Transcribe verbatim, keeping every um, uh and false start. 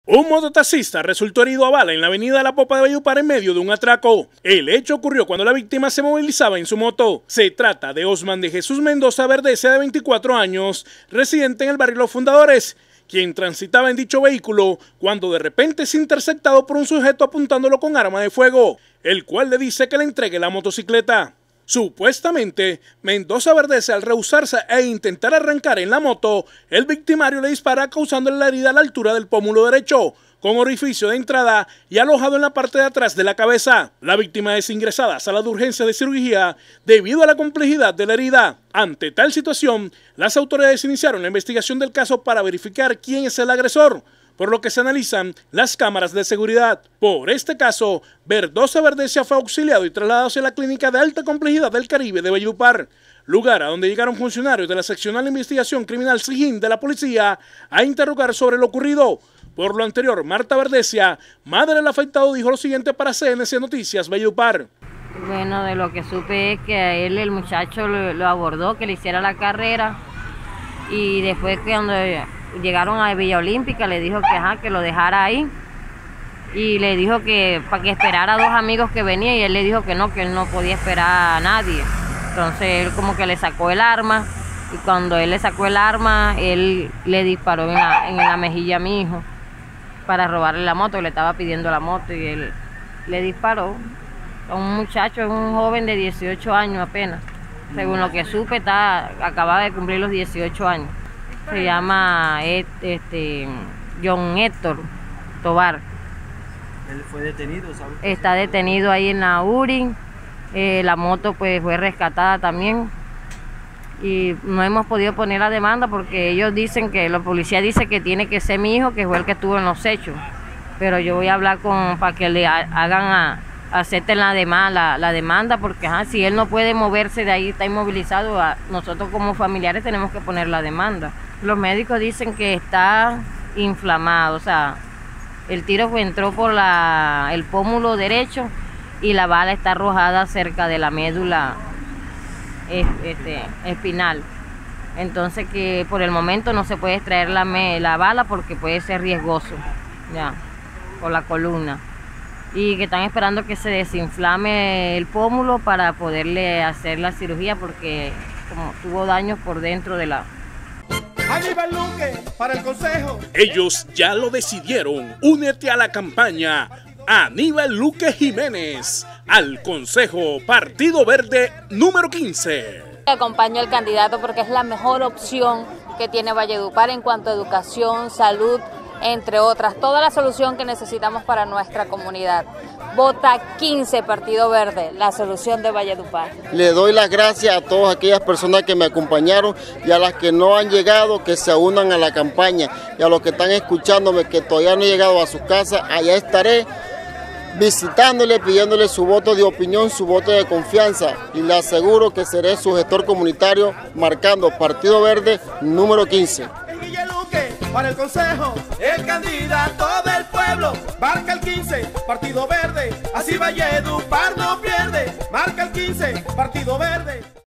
Un mototaxista resultó herido a bala en la avenida La Popa de Valledupar en medio de un atraco. El hecho ocurrió cuando la víctima se movilizaba en su moto. Se trata de Osman de Jesús Mendoza Verdecea, de veinticuatro años, residente en el barrio Los Fundadores, quien transitaba en dicho vehículo cuando de repente es interceptado por un sujeto apuntándolo con arma de fuego, el cual le dice que le entregue la motocicleta. Supuestamente, Mendoza Verdecea, al rehusarse e intentar arrancar en la moto, el victimario le dispara causándole la herida a la altura del pómulo derecho, con orificio de entrada y alojado en la parte de atrás de la cabeza. La víctima es ingresada a sala de urgencia de cirugía debido a la complejidad de la herida. Ante tal situación, las autoridades iniciaron la investigación del caso para verificar quién es el agresor, por lo que se analizan las cámaras de seguridad. Por este caso, Mendoza Verdecea fue auxiliado y trasladado hacia la clínica de alta complejidad del Caribe de Valledupar, lugar a donde llegaron funcionarios de la seccional de investigación criminal SIGIN de la policía a interrogar sobre lo ocurrido. Por lo anterior, Marta Verdecea, madre del afectado, dijo lo siguiente para C N C Noticias Valledupar. Bueno, de lo que supe es que a él el muchacho lo, lo abordó, que le hiciera la carrera, y después que cuando llegaron a Villa Olímpica le dijo que, ajá, que lo dejara ahí, y le dijo que para que esperara a dos amigos que venían, y él le dijo que no, que él no podía esperar a nadie. Entonces él como que le sacó el arma, y cuando él le sacó el arma, él le disparó en la, en la mejilla a mi hijo para robarle la moto, le estaba pidiendo la moto y él le disparó. A un muchacho, es un joven de dieciocho años apenas, según lo que supe, está, acababa de cumplir los dieciocho años. Se llama este, John Héctor Tobar. ¿Él fue detenido? ¿Sabe? Está detenido ahí en la U R I, eh, la moto pues fue rescatada también, y no hemos podido poner la demanda porque ellos dicen que, la policía dice que tiene que ser mi hijo, que fue el que estuvo en los hechos, pero yo voy a hablar con, para que le hagan a, acepten la demanda, la, la demanda porque ajá, si él no puede moverse de ahí, está inmovilizado, a, nosotros como familiares tenemos que poner la demanda. Los médicos dicen que está inflamado, o sea, el tiro fue, entró por la, el pómulo derecho y la bala está arrojada cerca de la médula este, espinal. Entonces que por el momento no se puede extraer la, la bala porque puede ser riesgoso, ya, por la columna. Y que están esperando que se desinflame el pómulo para poderle hacer la cirugía porque como tuvo daños por dentro de la... Aníbal Luque para el consejo. Ellos ya lo decidieron. Únete a la campaña Aníbal Luque Jiménez al Consejo Partido Verde número quince. Acompaño al candidato porque es la mejor opción que tiene Valledupar en cuanto a educación, salud, entre otras, toda la solución que necesitamos para nuestra comunidad. Vota quince Partido Verde, la solución de Valledupar. Le doy las gracias a todas aquellas personas que me acompañaron y a las que no han llegado, que se unan a la campaña, y a los que están escuchándome que todavía no han llegado a sus casas, allá estaré visitándole, pidiéndole su voto de opinión, su voto de confianza, y le aseguro que seré su gestor comunitario marcando Partido Verde número quince. Para el consejo, el candidato del pueblo, marca el quince, Partido Verde, así Valledupar no pierde, marca el quince, Partido Verde.